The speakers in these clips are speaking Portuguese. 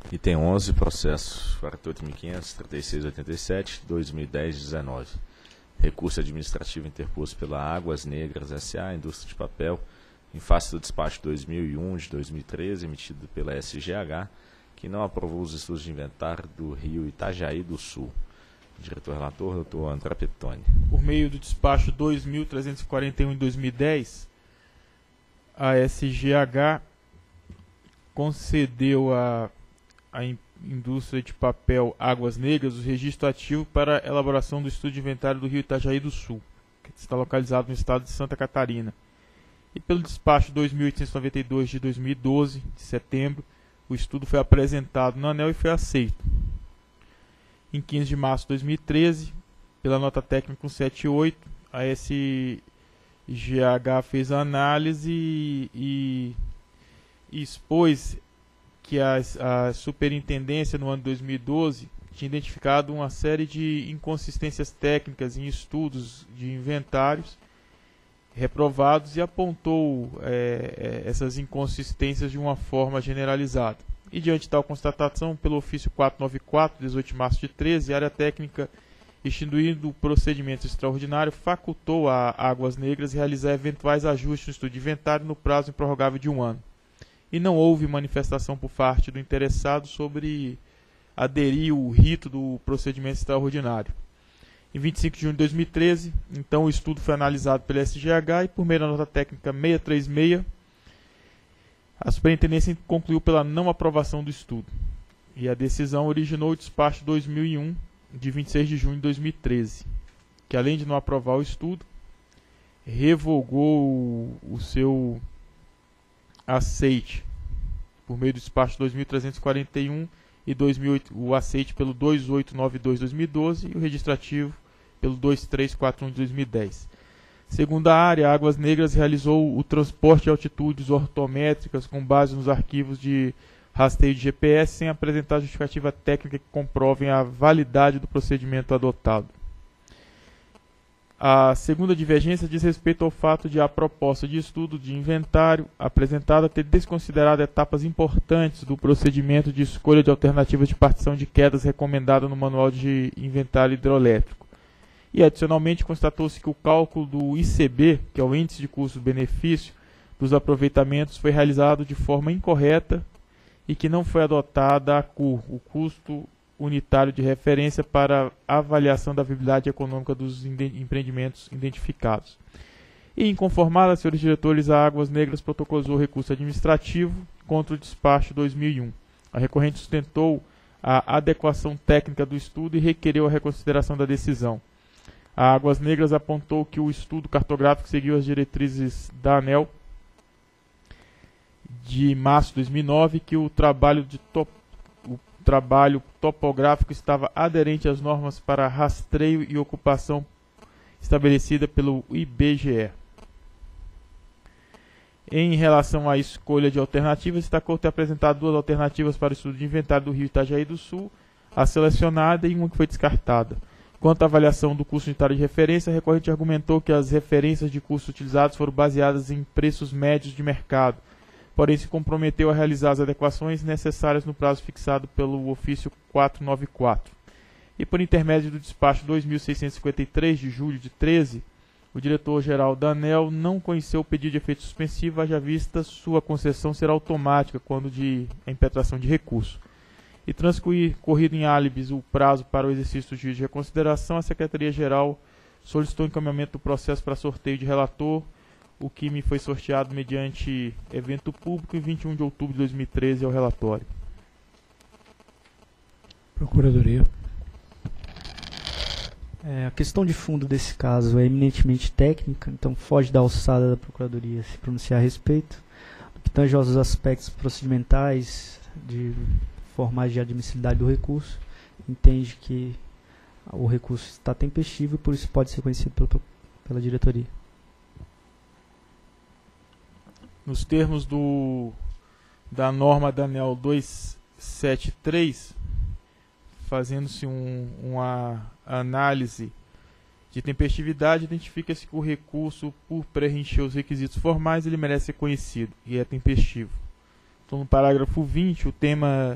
Item 11, processo 48.500, 3687-2010-19. Recurso administrativo interposto pela Águas Negras S.A., Indústria de Papel, em face do despacho 2001 de 2013, emitido pela SGH, que não aprovou os estudos de inventário do Rio Itajaí do Sul. Diretor-relator, Dr. André Pettoni. Por meio do despacho 2.341 de 2010, a SGH concedeu à Indústria de Papel Águas Negras o registro ativo para a elaboração do estudo de inventário do Rio Itajaí do Sul, que está localizado no estado de Santa Catarina. E pelo despacho 2.892 de 2012, de setembro, o estudo foi apresentado no ANEEL e foi aceito. Em 15 de março de 2013, pela nota técnica 178, a SGH fez a análise e expôs que a superintendência no ano de 2012 tinha identificado uma série de inconsistências técnicas em estudos de inventários reprovados e apontou essas inconsistências de uma forma generalizada. E diante de tal constatação, pelo ofício 494, 18 de março de 13, a área técnica, instituindo o procedimento extraordinário, facultou a Águas Negras realizar eventuais ajustes no estudo de inventário no prazo improrrogável de 1 ano. E não houve manifestação por parte do interessado sobre aderir o rito do procedimento extraordinário. Em 25 de junho de 2013, então, o estudo foi analisado pela SGH e, por meio da nota técnica 636, a superintendência concluiu pela não aprovação do estudo. E a decisão originou o despacho 2001, de 26 de junho de 2013, que, além de não aprovar o estudo, revogou o seu aceite por meio do despacho 2.341 e 2008, o aceite pelo 2892/2012 e o registrativo pelo 2341 de 2010. Segundo a área, a Águas Negras realizou o transporte de altitudes ortométricas com base nos arquivos de rasteio de GPS sem apresentar justificativa técnica que comprovem a validade do procedimento adotado. A segunda divergência diz respeito ao fato de a proposta de estudo de inventário apresentada ter desconsiderado etapas importantes do procedimento de escolha de alternativas de partição de quedas recomendada no Manual de Inventário Hidroelétrico. E, adicionalmente, constatou-se que o cálculo do ICB, que é o Índice de Custo-Benefício, dos aproveitamentos foi realizado de forma incorreta e que não foi adotada a CUR, o custo unitário de referência para avaliação da viabilidade econômica dos empreendimentos identificados. E, inconformada, senhores diretores, a Águas Negras protocolizou recurso administrativo contra o despacho 2001. A recorrente sustentou a adequação técnica do estudo e requereu a reconsideração da decisão. A Águas Negras apontou que o estudo cartográfico seguiu as diretrizes da ANEEL de março de 2009, que o trabalho topográfico estava aderente às normas para rastreio e ocupação estabelecida pelo IBGE. Em relação à escolha de alternativas, destacou ter apresentado 2 alternativas para o estudo de inventário do Rio Itajaí do Sul, a selecionada e uma que foi descartada. Quanto à avaliação do custo unitário de referência, a recorrente argumentou que as referências de custos utilizadas foram baseadas em preços médios de mercado, porém se comprometeu a realizar as adequações necessárias no prazo fixado pelo ofício 494. E por intermédio do despacho 2.653 de julho de 13, o diretor-geral da ANEEL não conheceu o pedido de efeito suspensivo, haja vista sua concessão será automática quando de impetração de recurso. E transcorrido em álibis o prazo para o exercício do juízo de reconsideração, a Secretaria-Geral solicitou o encaminhamento do processo para sorteio de relator, o que me foi sorteado mediante evento público em 21 de outubro de 2013 ao relatório. Procuradoria. A questão de fundo desse caso é eminentemente técnica, então foge da alçada da Procuradoria se pronunciar a respeito. No que tange aos aspectos procedimentais de formais de admissibilidade do recurso, entende que o recurso está tempestivo e por isso pode ser conhecido pela diretoria. Nos termos da norma da ANEEL 273, fazendo-se uma análise de tempestividade, identifica-se que o recurso, por preencher os requisitos formais, ele merece ser conhecido e é tempestivo. Então, no parágrafo 20, o tema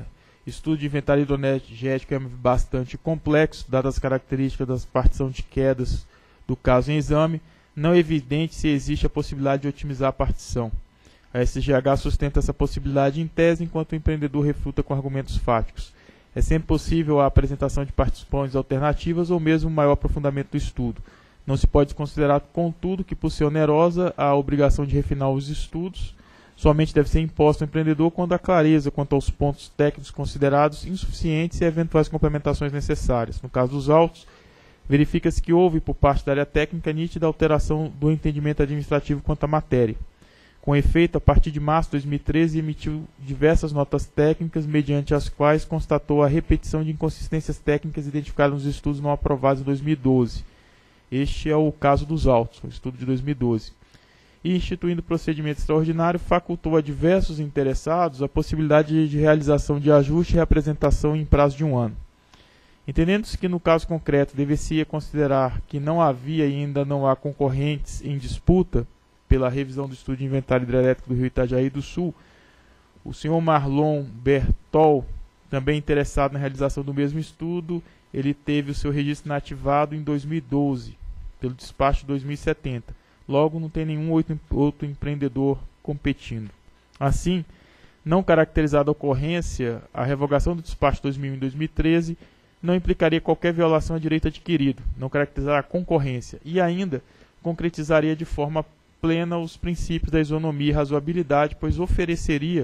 Estudo de inventário hidroenergético é bastante complexo, dadas as características da partição de quedas do caso em exame, não é evidente se existe a possibilidade de otimizar a partição. A SGH sustenta essa possibilidade em tese, enquanto o empreendedor refuta com argumentos fáticos. É sempre possível a apresentação de participações alternativas ou mesmo um maior aprofundamento do estudo. Não se pode considerar, contudo, que por ser onerosa a obrigação de refinar os estudos somente deve ser imposta ao empreendedor quando há clareza quanto aos pontos técnicos considerados insuficientes e eventuais complementações necessárias. No caso dos autos, verifica-se que houve, por parte da área técnica, nítida alteração do entendimento administrativo quanto à matéria. Com efeito, a partir de março de 2013, emitiu diversas notas técnicas, mediante as quais constatou a repetição de inconsistências técnicas identificadas nos estudos não aprovados em 2012. Este é o caso dos autos, o estudo de 2012. E, instituindo procedimento extraordinário, facultou a diversos interessados a possibilidade de realização de ajuste e reapresentação em prazo de 1 ano. Entendendo-se que, no caso concreto, deveria considerar que não havia e ainda não há concorrentes em disputa pela revisão do estudo de inventário hidrelétrico do Rio Itajaí do Sul, o senhor Marlon Bertol, também interessado na realização do mesmo estudo, ele teve o seu registro inativado em 2012, pelo despacho 2070. Logo, não tem nenhum outro empreendedor competindo. Assim, não caracterizada a ocorrência, a revogação do despacho 2001 e 2013 não implicaria qualquer violação a direito adquirido, não caracterizará a concorrência e ainda concretizaria de forma plena os princípios da isonomia e razoabilidade, pois ofereceria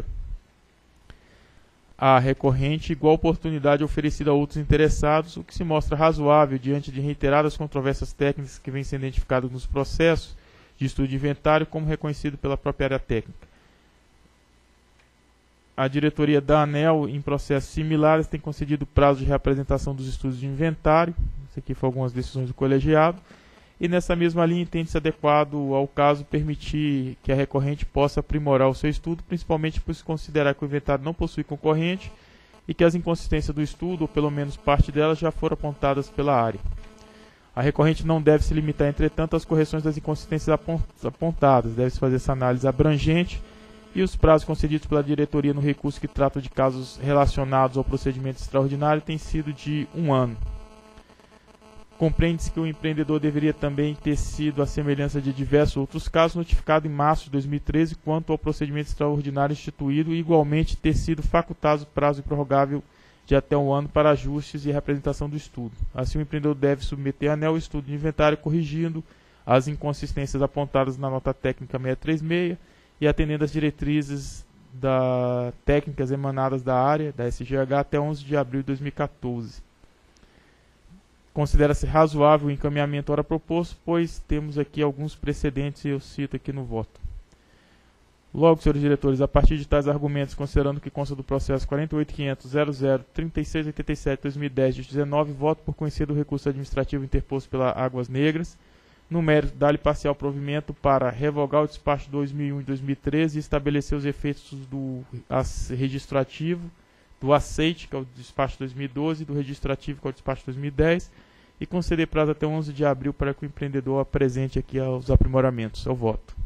à recorrente igual oportunidade oferecida a outros interessados, o que se mostra razoável diante de reiteradas controvérsias técnicas que vêm sendo identificadas nos processos de estudo de inventário, como reconhecido pela própria área técnica. A diretoria da ANEEL, em processos similares, tem concedido prazo de reapresentação dos estudos de inventário. Isso aqui foram algumas decisões do colegiado. E nessa mesma linha entende-se adequado ao caso permitir que a recorrente possa aprimorar o seu estudo, principalmente por se considerar que o inventário não possui concorrente e que as inconsistências do estudo, ou pelo menos parte delas, já foram apontadas pela área. A recorrente não deve se limitar, entretanto, às correções das inconsistências apontadas. Deve-se fazer essa análise abrangente e os prazos concedidos pela diretoria no recurso que trata de casos relacionados ao procedimento extraordinário têm sido de 1 ano. Compreende-se que o empreendedor deveria também ter sido, à semelhança de diversos outros casos, notificado em março de 2013 quanto ao procedimento extraordinário instituído e igualmente ter sido facultado prazo prorrogável de até 1 ano para ajustes e representação do estudo. Assim, o empreendedor deve submeter à ANEEL o estudo de inventário corrigindo as inconsistências apontadas na nota técnica 636 e atendendo às diretrizes técnicas emanadas da área, da SGH, até 11 de abril de 2014. Considera-se razoável o encaminhamento ora proposto, pois temos aqui alguns precedentes e eu cito aqui no voto. Logo, senhores diretores, a partir de tais argumentos, considerando que consta do processo 48.500.00.3687/2010 de 19, voto por conhecer do recurso administrativo interposto pela Águas Negras, no mérito, dá-lhe parcial provimento para revogar o despacho 2001 e 2013 e estabelecer os efeitos do registro ativo, do aceite, que é o despacho 2012, do registro ativo, que é o despacho 2010, e conceder prazo até 11 de abril para que o empreendedor apresente aqui os aprimoramentos. Eu voto.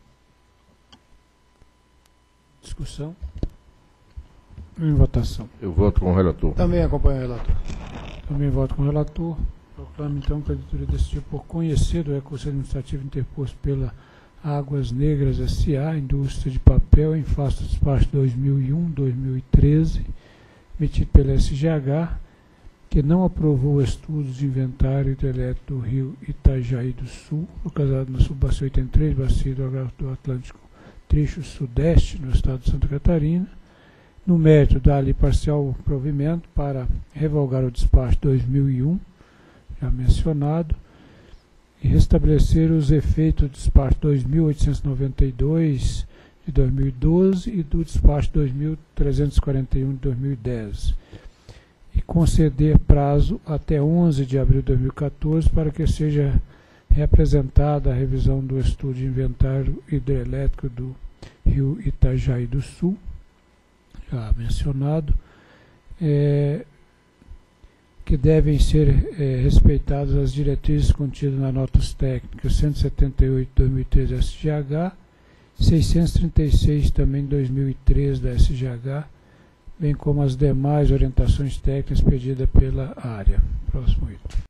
Discussão. Em votação. Eu voto com o relator. Também acompanho o relator. Também voto com o relator. Proclamo então que a diretoria decidiu por conhecer do recurso administrativo interposto pela Águas Negras S.A., Indústria de Papel, em face do despacho 2001-2013, emitido pela SGH, que não aprovou o estudo de inventário hidrelétrico do Rio Itajaí do Sul, localizado na subbacia 83, bacia do Atlântico, trecho sudeste, no estado de Santa Catarina. No mérito, dá-lhe parcial provimento para revogar o despacho 2001, já mencionado, e restabelecer os efeitos do despacho 2892 de 2012 e do despacho 2341 de 2010. E conceder prazo até 11 de abril de 2014 para que seja reapresentada a revisão do estudo de inventário hidrelétrico do Rio Itajaí do Sul, já mencionado, que devem ser respeitadas as diretrizes contidas nas notas técnicas 178 de 2013 da SGH, 636 também de 2013 da SGH, bem como as demais orientações técnicas pedidas pela área. Próximo item.